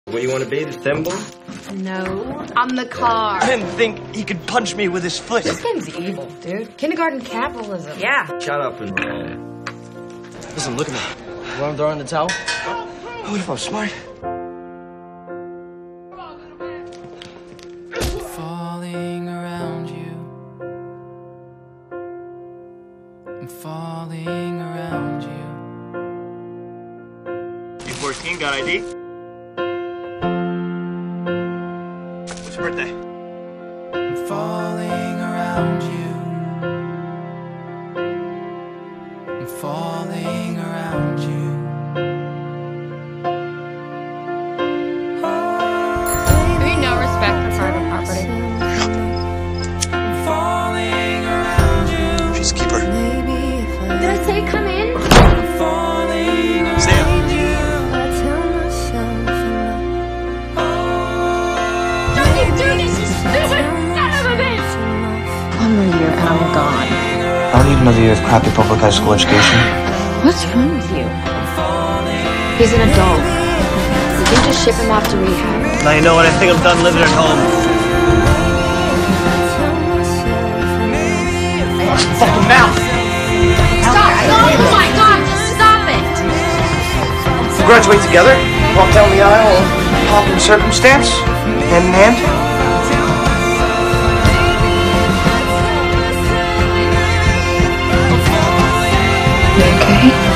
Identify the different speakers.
Speaker 1: What do you want to be, the thimble?
Speaker 2: No, I'm the car.
Speaker 3: I didn't think he could punch me with his foot.
Speaker 2: This game's evil, dude. Kindergarten capitalism. Yeah.
Speaker 1: Shut up and roll.
Speaker 3: Listen, look at me. You want to throw in the towel? What if I'm smart?
Speaker 4: Falling around you. I'm falling around you.
Speaker 3: You 14, got ID? What's your birthday?
Speaker 4: I'm falling around you. I'm falling around you.
Speaker 2: Have you no respect for private property?
Speaker 4: I'm falling around you.
Speaker 3: She's a keeper.
Speaker 2: Did I say come in?
Speaker 4: I'm falling
Speaker 3: Sam.
Speaker 4: around you.
Speaker 2: Don't you do this, you stupid son of a bitch! One more year and I'm gone.
Speaker 5: I don't need another year of crappy public high school education.
Speaker 2: What's wrong with you? He's an adult. You can just ship him off to rehab.
Speaker 3: Now you know what? I think I'm done living at home. Watch your fucking mouth!
Speaker 2: Stop! Oh my god, just stop it!
Speaker 5: We graduate together, walk down the aisle, pomp and circumstance, hand in hand.
Speaker 2: You okay?